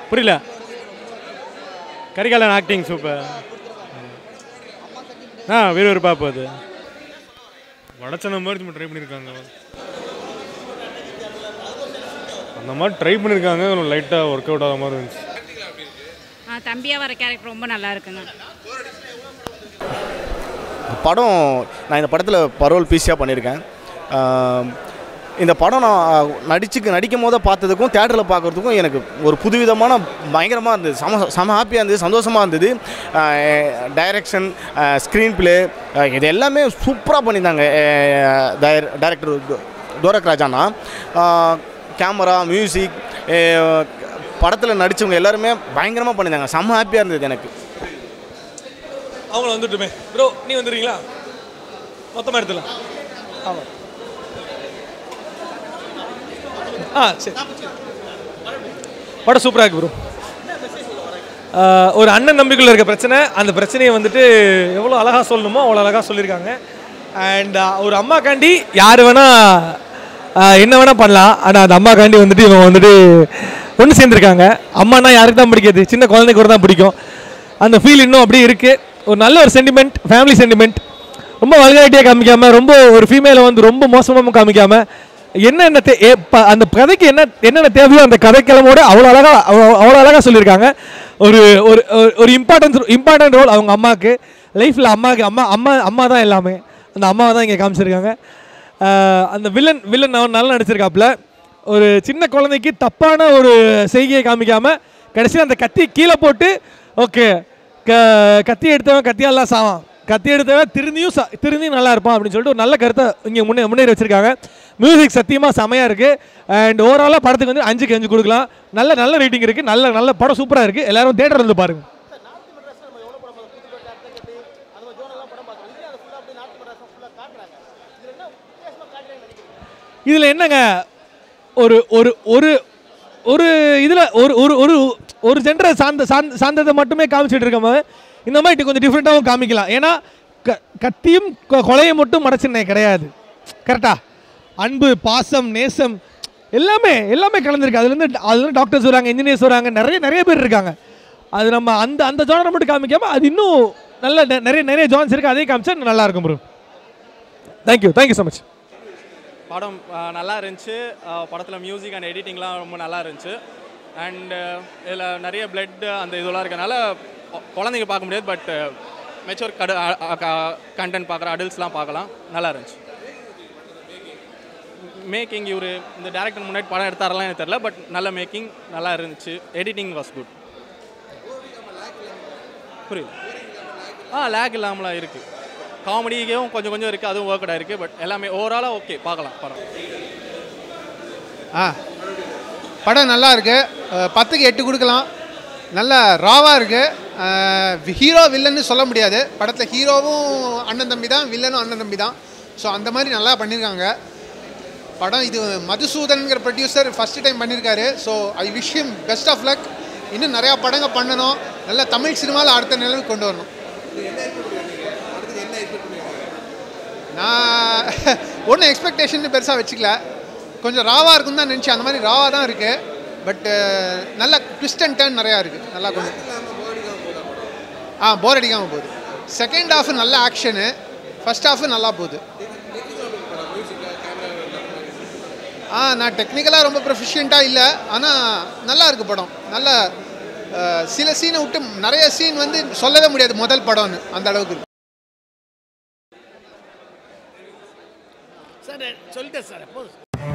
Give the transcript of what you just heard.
புரியல. Karikalan acting super. விறுவிறுப்பாக போகுது. வடச்சன மாதிரி ட்ரை பண்ணியிருக்காங்க. அந்த மாதிரி ட்ரை பண்ணியிருக்காங்க. லைட்டாக ஒர்க் அவுட் ஆகிற மாதிரி இருந்துச்சு. தம்பியாக வர கேரக்டர் ரொம்ப நல்லா இருக்குங்க. படம் நான் இந்த படத்தில் பரோல் பிசியாக பண்ணியிருக்கேன். இந்த படம் நான் நடிக்கும் போது பார்த்ததுக்கும் தியேட்டரில் பார்க்குறதுக்கும் எனக்கு ஒரு புதுவிதமான பயங்கரமாக இருந்தது. செம ஹாப்பியாக இருந்தது, சந்தோஷமாக இருந்தது. டைரக்ஷன், ஸ்க்ரீன் பிளே இது எல்லாமே சூப்பராக பண்ணியிருந்தாங்க. டைரக்டர் டோரக் ராஜானா. கேமரா, மியூசிக், படத்தில் நடித்தவங்க எல்லாருமே பயங்கரமாக பண்ணியிருந்தாங்க. செம்ம ஹாப்பியாக இருந்தது எனக்கு. அவங்கள வந்துட்டுமே ப்ரோ, நீ வந்துடுறீங்களா? மொத்தமாக எடுத்துலாம். ஆமாம். சரி. படம் சூப்பராக இருக்கு ப்ரோ. ஒரு அண்ணன் நம்பிக்கையில் இருக்க பிரச்சனை, அந்த பிரச்சனையை வந்துட்டு எவ்வளோ அழகாக சொல்லணுமோ அவ்வளோ அழகாக சொல்லியிருக்காங்க. அண்ட் ஒரு அம்மாக்காண்டி யார் வேணால் என்ன வேணால் பண்ணலாம். ஆனால் அந்த அம்மாக்காண்டி வந்துட்டு இவங்க வந்துட்டு ஒன்று சேர்ந்துருக்காங்க. அம்மானா யாருக்கு தான் பிடிக்காது? சின்ன குழந்தைக்கு கூட தான் பிடிக்கும். அந்த ஃபீல் இன்னும் அப்படியே இருக்குது. ஒரு நல்ல ஒரு சென்டிமெண்ட், ஃபேமிலி சென்டிமெண்ட். ரொம்ப வல்காரிட்டியாக காமிக்காமல், ரொம்ப ஒரு ஃபீமேலை வந்து ரொம்ப மோசமாக காமிக்காமல், என்னென்ன அந்த கதைக்கு என்னென்ன தேவையோ அந்த கதைக்கிழமோட அவ்வளோ அழகாக சொல்லியிருக்காங்க. ஒரு ஒரு இம்பார்ட்டன்ட் ரோல் அவங்க அம்மாவுக்கு லைஃப்பில். அம்மா தான் எல்லாமே. அந்த அம்மாவை தான் இங்கே காமிச்சிருக்காங்க. அந்த வில்லன் நல்லா நடிச்சிருக்காப்புல. ஒரு சின்ன குழந்தைக்கு தப்பான ஒரு செய்கையை காமிக்காமல் கடைசியில் அந்த கத்தி கீழே போட்டு, ஓகே கத்தி எடுத்தவன் கத்தியாலாம் சாவான், கத்தி எடுத்தவன் திருந்தியும் நல்லா இருப்பான் அப்படின்னு சொல்லிட்டு ஒரு நல்ல கருத்தை இங்கே முன்னேறி வச்சுருக்காங்க. மியூசிக் சத்தியமாக செமையாக இருக்குது. அண்ட் ஓவராலாக படத்துக்கு வந்து 5க்கு 5 கொடுக்கலாம். நல்ல ரேட்டிங் இருக்குது. நல்ல படம் சூப்பராக இருக்குது. எல்லோரும் தேட்டர் வந்து பாருங்கள். இதில் என்னங்க, ஒரு ஒரு ஒரு ஒரு இதில் ஒரு ஜென்டரை சார்ந்ததை மட்டுமே காமிச்சிட்டு இருக்கோம். இந்த மாதிரி கொஞ்சம் டிஃப்ரெண்ட்டாகவும் காமிக்கலாம். ஏன்னா கத்தியும் கொலையை மட்டும் மறைச்சினே கிடையாது. கரெக்டாக அன்பு, பாசம், நேசம் எல்லாமே கலந்துருக்கு. அதுலேருந்து டாக்டர்ஸ் வராங்க, இன்ஜினியர்ஸ் வராங்க, நிறைய பேர் இருக்காங்க. அது நம்ம அந்த ஜானரை மட்டும் காமிக்காமல் அது இன்னும் நல்ல நிறைய ஜான்ஸ் இருக்குது. அதையும் காமிச்சா நல்லா இருக்கும் ப்ரோ. Thank you so much. படம் நல்லா இருந்துச்சு. படத்தில் மியூசிக் அண்ட் எடிட்டிங்லாம் ரொம்ப நல்லா இருந்துச்சு. அண்டு இதில் நிறைய பிளட் அந்த இதெல்லாம் இருக்கனால குழந்தைங்க பார்க்க முடியாது. பட் மெச்சூர் கண்டென்ட் பார்க்குற அடல்ட்ஸ்லாம் பார்க்கலாம். நல்லா இருந்துச்சு. மேக்கிங் இந்த டேரக்டர் முன்னாடி படம் எடுத்தாரெல்லாம் எனக்கு தெரியல. பட் நல்ல மேக்கிங், நல்லா இருந்துச்சு. Editing was good. புரியுது. லேக் இல்லாமலாம் இருக்குது. காமெடிக்கும் கொஞ்சம் இருக்குது. அதுவும் ஒர்க் அவுட் ஆகிருக்கு. பட் எல்லாமே ஓவராலாக ஓகே, பார்க்கலாம் படம். படம் நல்லா இருக்குது. 10க்கு 8 கொடுக்கலாம். நல்ல ராவாக இருக்குது. ஹீரோ வில்லன்னு சொல்ல முடியாது. படத்தில் ஹீரோவும் அண்ணன் தம்பி தான், வில்லனும் அண்ணன் தம்பி தான். ஸோ அந்த மாதிரி நல்லா பண்ணியிருக்காங்க படம். இது மதுசூதன்கிற ப்ரொடியூசர் ஃபஸ்ட்டு டைம் பண்ணியிருக்காரு. So I wish him best of luck. இன்னும் நிறையா படங்கள் பண்ணணும். நல்லா தமிழ் சினிமாவில் அடுத்த நிலைக்கு கொண்டு வரணும். நான் ஒன்றும் எக்ஸ்பெக்டேஷன் பெருசாக வச்சுக்கல. கொஞ்சம் ராவாக இருக்குன்னு தான் நினச்சேன். அந்த மாதிரி ராவாக தான் இருக்குது. பட் நல்ல ட்விஸ்ட் அண்ட் டர்ன் நிறையா இருக்குது. நல்லா கொஞ்சம் போர் அடிக்காமல் போகுது. செகண்ட் ஹாஃபு நல்ல ஆக்ஷனு, ஃபஸ்ட் ஹாஃபு நல்லா போகுது. நான் டெக்னிக்கலாக ரொம்ப ப்ரொஃபிஷியண்ட்டாக இல்லை. ஆனால் நல்லா இருக்குது படம். நல்ல சில சீனை விட்டு நிறைய சீன் வந்து சொல்லவே முடியாது முதல் படம்னு, அந்த அளவுக்கு இருக்குது. சார் சொல்லிட்டேன் சார்.